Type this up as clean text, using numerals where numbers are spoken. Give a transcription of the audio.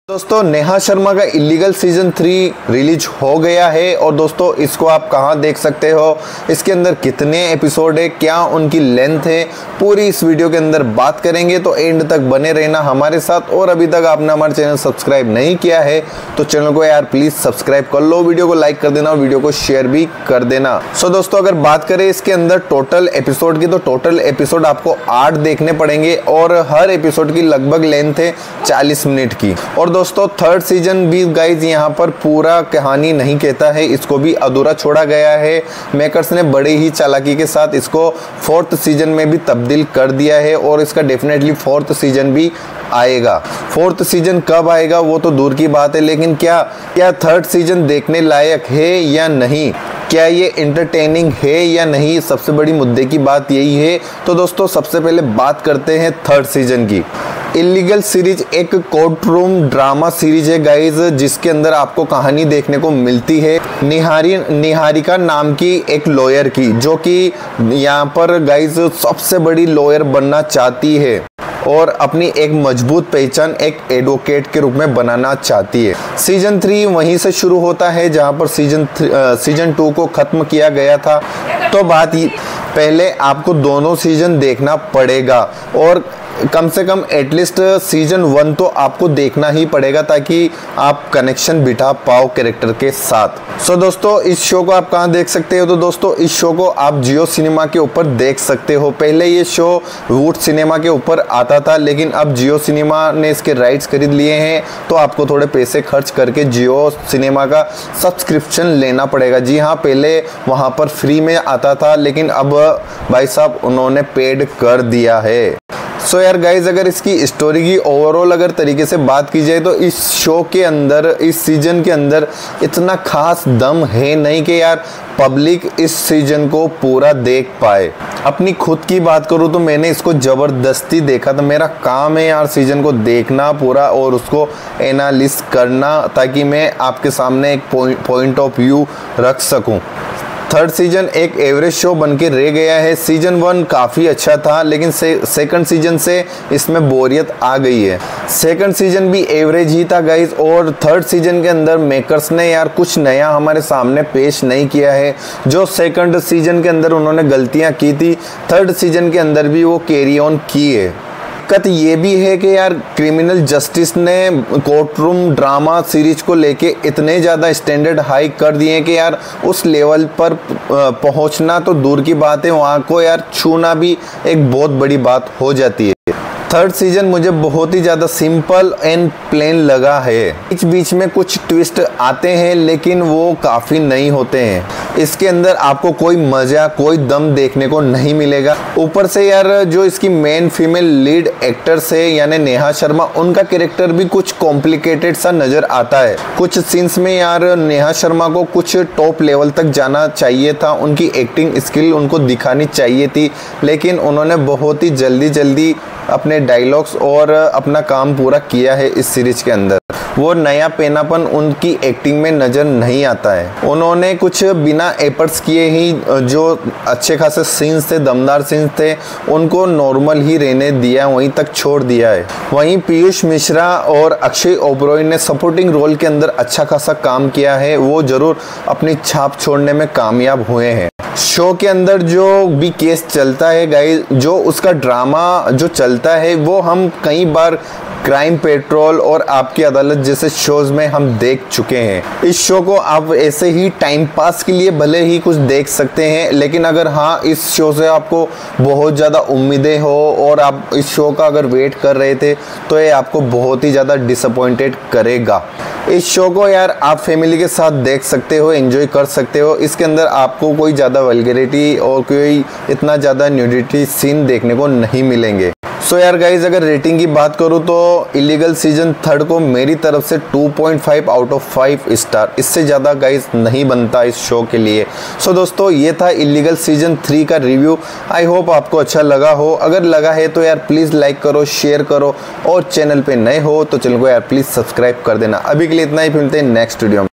दोस्तों नेहा शर्मा का illegal season 3 release हो गया है और दोस्तों इसको आप कहां देख सकते हो, इसके अंदर कितने एपिसोड है, क्या उनकी लेंथ है, पूरी इस वीडियो के अंदर बात करेंगे। तो एंड तक बने रहना हमारे साथ। और अभी तक आपने हमारा चैनल सब्सक्राइब नहीं किया है तो चैनल को यार प्लीज सब्सक्राइब कर लो, वीडियो को लाइक कर देना और वीडियो को शेयर भी कर देना। सो दोस्तों अगर बात करें इसके अंदर टोटल एपिसोड की, तो टोटल एपिसोड आपको 8 देखने पड़ेंगे और हर एपिसोड की लगभग लेंथ है 40 मिनट की। और दोस्तों थर्ड सीजन भी गाइज यहाँ पर पूरा कहानी नहीं कहता है, इसको भी अधूरा छोड़ा गया है। मेकर्स ने बड़े ही चालाकी के साथ इसको 4th सीजन में भी तब्दील कर दिया है और इसका डेफिनेटली 4th सीजन भी आएगा। 4th सीजन कब आएगा वो तो दूर की बात है, लेकिन क्या 3rd सीजन देखने लायक है या नहीं, क्या ये एंटरटेनिंग है या नहीं, सबसे बड़ी मुद्दे की बात यही है। तो दोस्तों सबसे पहले बात करते हैं 3rd सीजन की। इलीगल सीरीज एक कोर्ट रूम ड्रामा सीरीज है गाइज, जिसके अंदर आपको कहानी देखने को मिलती है निहारिका नाम की एक लॉयर की, जो कि यहाँ पर गाइज सबसे बड़ी लॉयर बनना चाहती है और अपनी एक मजबूत पहचान एक एडवोकेट के रूप में बनाना चाहती है। सीजन 3 वहीं से शुरू होता है जहां पर सीजन 2 को खत्म किया गया था। तो बात पहले आपको दोनों सीजन देखना पड़ेगा और कम से कम एटलीस्ट सीजन 1 तो आपको देखना ही पड़ेगा ताकि आप कनेक्शन बिठा पाओ कैरेक्टर के साथ। सो दोस्तों इस शो को आप कहाँ देख सकते हो, तो दोस्तों इस शो को आप जियो सिनेमा के ऊपर देख सकते हो। पहले ये शो वूट सिनेमा के ऊपर आता था, लेकिन अब जियो सिनेमा ने इसके राइट्स खरीद लिए हैं, तो आपको थोड़े पैसे खर्च करके जियो सिनेमा का सब्सक्रिप्शन लेना पड़ेगा। जी हाँ, पहले वहाँ पर फ्री में आता था, लेकिन अब भाई साहब उन्होंने पेड कर दिया है। सो यार गाइज अगर इसकी स्टोरी की ओवरऑल अगर तरीके से बात की जाए तो इस शो के अंदर, इस सीजन के अंदर इतना खास दम है नहीं कि यार पब्लिक इस सीजन को पूरा देख पाए। अपनी खुद की बात करूँ तो मैंने इसको ज़बरदस्ती देखा था। मेरा काम है यार सीजन को देखना पूरा और उसको एनालिसिस करना, ताकि मैं आपके सामने एक पॉइंट ऑफ व्यू रख सकूँ। 3rd सीजन एक एवरेज शो बन के रह गया है। सीजन 1 काफ़ी अच्छा था, लेकिन सेकंड सीजन से इसमें बोरियत आ गई है। सेकंड सीजन भी एवरेज ही था गाइज, और 3rd सीजन के अंदर मेकर्स ने यार कुछ नया हमारे सामने पेश नहीं किया है। जो सेकंड सीजन के अंदर उन्होंने गलतियां की थी, 3rd सीजन के अंदर भी वो कैरी ऑन की है। दिक्कत ये भी है कि यार क्रिमिनल जस्टिस ने कोर्ट रूम ड्रामा सीरीज को लेके इतने ज़्यादा स्टैंडर्ड हाई कर दिए हैं कि यार उस लेवल पर पहुंचना तो दूर की बात है, वहाँ को यार छूना भी एक बहुत बड़ी बात हो जाती है। 3rd सीजन मुझे बहुत ही ज़्यादा सिंपल एंड प्लेन लगा है। बीच बीच में कुछ ट्विस्ट आते हैं, लेकिन वो काफ़ी नहीं होते हैं। इसके अंदर आपको कोई मज़ा, कोई दम देखने को नहीं मिलेगा। ऊपर से यार जो इसकी मेन फीमेल लीड एक्टर्स है यानी नेहा शर्मा, उनका कैरेक्टर भी कुछ कॉम्प्लिकेटेड सा नज़र आता है। कुछ सीन्स में यार नेहा शर्मा को कुछ टॉप लेवल तक जाना चाहिए था, उनकी एक्टिंग स्किल उनको दिखानी चाहिए थी, लेकिन उन्होंने बहुत ही जल्दी अपने डायलॉग्स और अपना काम पूरा किया है इस सीरीज के अंदर। वो नया पेनापन उनकी एक्टिंग में नज़र नहीं आता है। उन्होंने कुछ बिना एफर्ट्स किए ही जो अच्छे खासे सीन्स थे, दमदार सीन्स थे, उनको नॉर्मल ही रहने दिया, वहीं तक छोड़ दिया है। वहीं पीयूष मिश्रा और अक्षय ओबरॉय ने सपोर्टिंग रोल के अंदर अच्छा खासा काम किया है, वो ज़रूर अपनी छाप छोड़ने में कामयाब हुए हैं। शो के अंदर जो भी केस चलता है गाइस, जो उसका ड्रामा जो चलता है, वो हम कई बार क्राइम पेट्रोल और आपकी अदालत जैसे शोज में हम देख चुके हैं। इस शो को आप ऐसे ही टाइम पास के लिए भले ही कुछ देख सकते हैं, लेकिन अगर हाँ इस शो से आपको बहुत ज़्यादा उम्मीदें हो और आप इस शो का अगर वेट कर रहे थे, तो ये आपको बहुत ही ज़्यादा डिसअपॉइंटेड करेगा। इस शो को यार आप फैमिली के साथ देख सकते हो, एंजॉय कर सकते हो। इसके अंदर आपको कोई ज़्यादा वल्गैरिटी और कोई इतना ज़्यादा न्यूडिटी सीन देखने को नहीं मिलेंगे। सो यार गाइज अगर रेटिंग की बात करूँ तो इलीगल सीजन 3rd को मेरी तरफ से 2.5 आउट ऑफ 5 स्टार, इससे ज़्यादा गाइज नहीं बनता इस शो के लिए। सो दोस्तों ये था इलीगल सीजन 3 का रिव्यू। आई होप आपको अच्छा लगा हो। अगर लगा है तो यार प्लीज़ लाइक करो, शेयर करो और चैनल पे नए हो तो चैनल को यार प्लीज़ सब्सक्राइब कर देना। अभी के लिए इतना ही, फिर मिलते हैं नेक्स्ट वीडियो में।